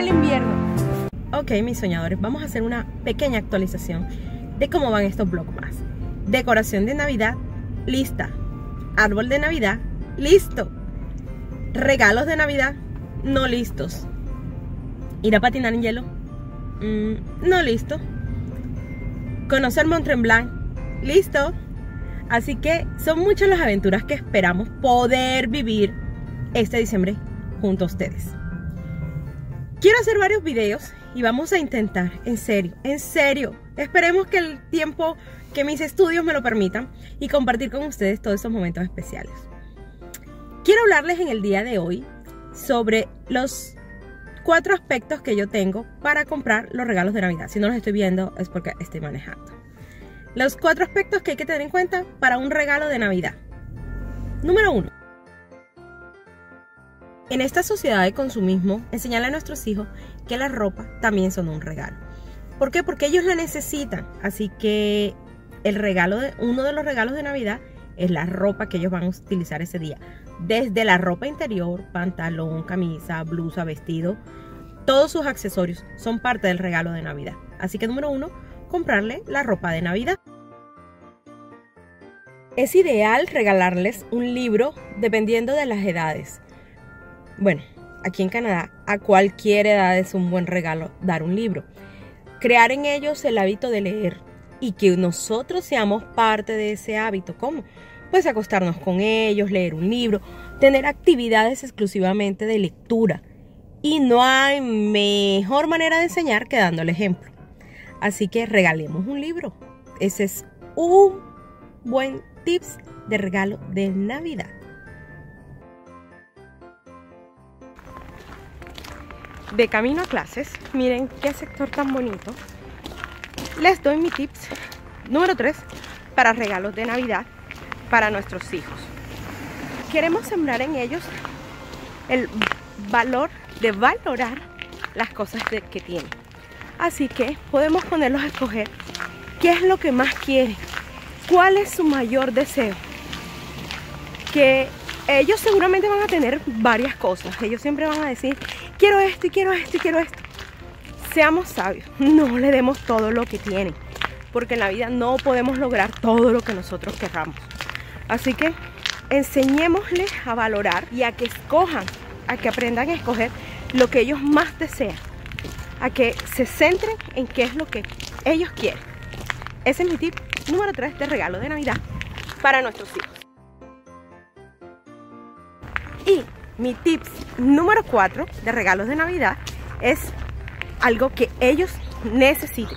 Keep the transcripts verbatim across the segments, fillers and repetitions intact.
el invierno. Ok, mis soñadores, vamos a hacer una pequeña actualización de cómo van estos vlogmas. Decoración de Navidad, lista. Árbol de Navidad, listo. Regalos de Navidad, no listos. Ir a patinar en hielo, mm, no listo. Conocer Mont Tremblant, listo. Así que son muchas las aventuras que esperamos poder vivir este diciembre junto a ustedes. Quiero hacer varios videos y vamos a intentar, en serio, en serio, esperemos que el tiempo, que mis estudios me lo permitan, y compartir con ustedes todos esos momentos especiales. Quiero hablarles en el día de hoy sobre los cuatro aspectos que yo tengo para comprar los regalos de Navidad. Si no los estoy viendo es porque estoy manejando. Los cuatro aspectos que hay que tener en cuenta para un regalo de Navidad. Número uno. En esta sociedad de consumismo, enseñarle a nuestros hijos que la ropa también son un regalo. ¿Por qué? Porque ellos la necesitan. Así que el regalo de, uno de los regalos de Navidad es la ropa que ellos van a utilizar ese día. Desde la ropa interior, pantalón, camisa, blusa, vestido, todos sus accesorios son parte del regalo de Navidad. Así que número uno, comprarle la ropa de Navidad. Es ideal regalarles un libro dependiendo de las edades. Bueno, aquí en Canadá a cualquier edad es un buen regalo dar un libro. Crear en ellos el hábito de leer y que nosotros seamos parte de ese hábito. ¿Cómo? Pues acostarnos con ellos, leer un libro, tener actividades exclusivamente de lectura. Y no hay mejor manera de enseñar que dando el ejemplo. Así que regalemos un libro. Ese es un buen tips de regalo de Navidad. De camino a clases, miren qué sector tan bonito. Les doy mi tips número tres para regalos de Navidad para nuestros hijos. Queremos sembrar en ellos el valor de valorar las cosas de, que tienen. Así que podemos ponerlos a escoger qué es lo que más quieren, cuál es su mayor deseo. Que ellos seguramente van a tener varias cosas. Ellos siempre van a decir, quiero esto y quiero esto y quiero esto. Seamos sabios, no le demos todo lo que tienen, porque en la vida no podemos lograr todo lo que nosotros querramos. Así que enseñémosles a valorar y a que escojan, a que aprendan a escoger lo que ellos más desean, a que se centren en qué es lo que ellos quieren. Ese es mi tip número tres de regalo de Navidad para nuestros hijos. Y mi tips número cuatro de regalos de Navidad es algo que ellos necesiten.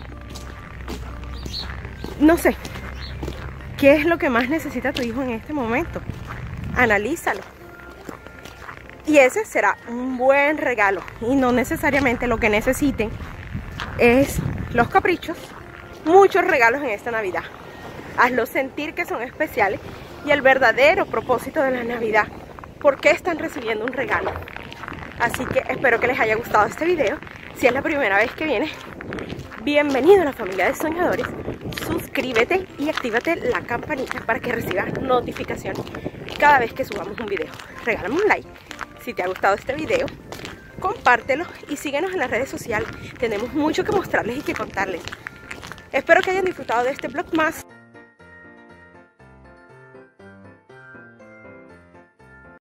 No sé, ¿qué es lo que más necesita tu hijo en este momento? Analízalo. Y ese será un buen regalo. Y no necesariamente lo que necesiten es los caprichos. Muchos regalos en esta Navidad. Hazlos sentir que son especiales y el verdadero propósito de la Navidad. ¿Por qué están recibiendo un regalo? Así que espero que les haya gustado este video. Si es la primera vez que vienes, bienvenido a la familia de soñadores. Suscríbete y actívate la campanita para que recibas notificaciones cada vez que subamos un video. Regálame un like si te ha gustado este video, compártelo y síguenos en las redes sociales. Tenemos mucho que mostrarles y que contarles. Espero que hayan disfrutado de este vlog más.